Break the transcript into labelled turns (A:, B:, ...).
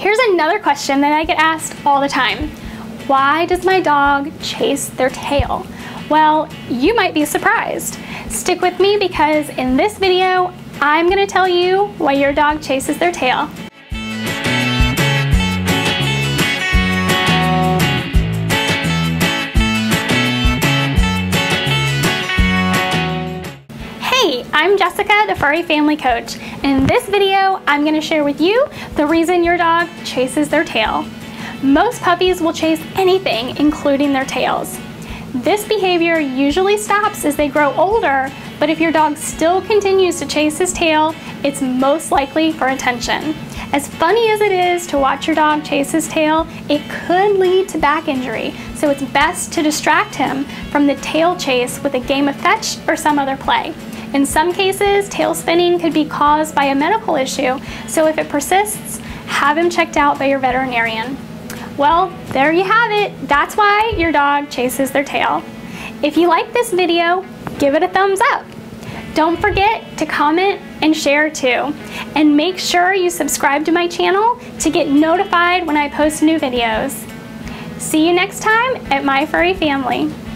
A: Here's another question that I get asked all the time. Why does my dog chase their tail? Well, you might be surprised. Stick with me because in this video, I'm going to tell you why your dog chases their tail. Hey, I'm Jessica, the Furry Family Coach. And in this video, I'm going to share with you the reason your dog chases their tail. Most puppies will chase anything, including their tails. This behavior usually stops as they grow older, but if your dog still continues to chase his tail, it's most likely for attention. As funny as it is to watch your dog chase his tail, it could lead to back injury, so it's best to distract him from the tail chase with a game of fetch or some other play. In some cases, tail spinning could be caused by a medical issue, so if it persists, have him checked out by your veterinarian. Well, there you have it. That's why your dog chases their tail. If you like this video, give it a thumbs up. Don't forget to comment and share too. And make sure you subscribe to my channel to get notified when I post new videos. See you next time at My Furry Family.